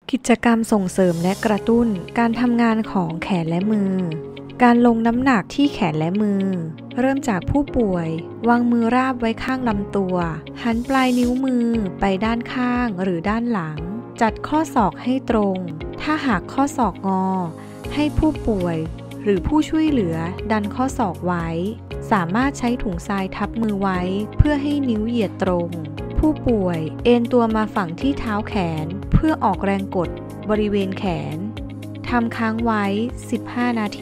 กิจกรรมส่งเสริมและกระตุ้นการทำงานของแขนและมือการลงน้ำหนักที่แขนและมือเริ่มจากผู้ป่วยวางมือราบไว้ข้างลำตัวหันปลายนิ้วมือไปด้านข้างหรือด้านหลังจัดข้อศอกให้ตรงถ้าหากข้อศอกงอให้ผู้ป่วยหรือผู้ช่วยเหลือดันข้อศอกไว้สามารถใช้ถุงทรายทับมือไว้เพื่อให้นิ้วเหยียดตรงผู้ป่วยเอนตัวมาฝังที่เท้าแขนเพื่อออกแรงกดบริเวณแขนทำค้างไว้ 15 นาที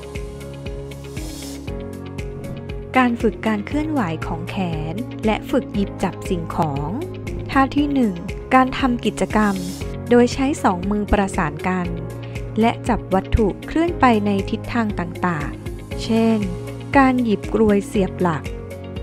การฝึกการเคลื่อนไหวของแขนและฝึกหยิบจับสิ่งของท่าที่ 1 การทำกิจกรรมโดยใช้2 มือประสานกันและจับวัตถุเคลื่อนไปในทิศทางต่างๆเช่นการหยิบกลวยเสียบหลัก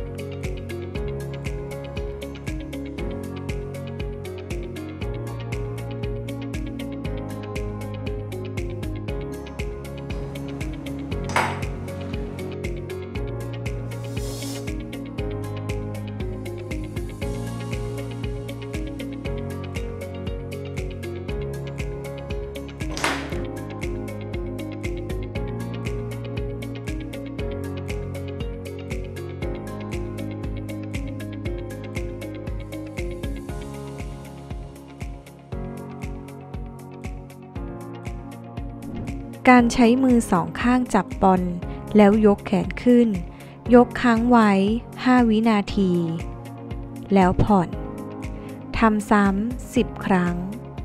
การใช้มือ2 ข้างจับบอลแล้วยกแขนขึ้นยกค้างไว้ 5 วินาทีแล้วผ่อนทำซ้ำ 10 ครั้ง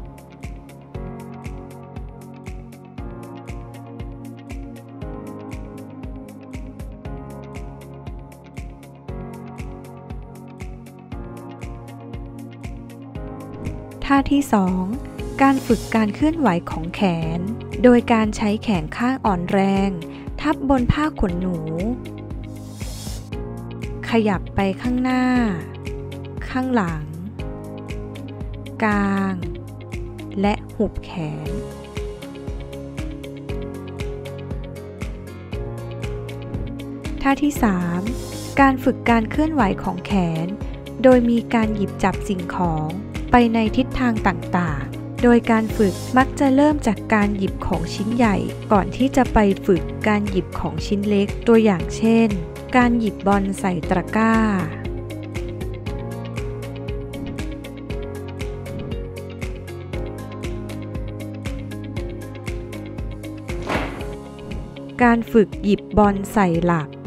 ท่าที่ 2 การฝึกการเคลื่อนไหวของแขนโดยการใช้แขนข้างอ่อนแรงทับบนผ้าขนหนูขยับไปข้างหน้าข้างหลังกางและหุบแขนท่าที่ 3 การฝึกการเคลื่อนไหวของแขนโดยมีการหยิบจับสิ่งของไปในทิศทางต่างๆโดยการฝึกมักจะเริ่มจากการหยิบของชิ้นใหญ่ก่อนที่จะไปฝึกการหยิบของชิ้นเล็กตัวอย่างเช่นการหยิบบอลใส่ตะกร้าการฝึกหยิบบอลใส่หลัก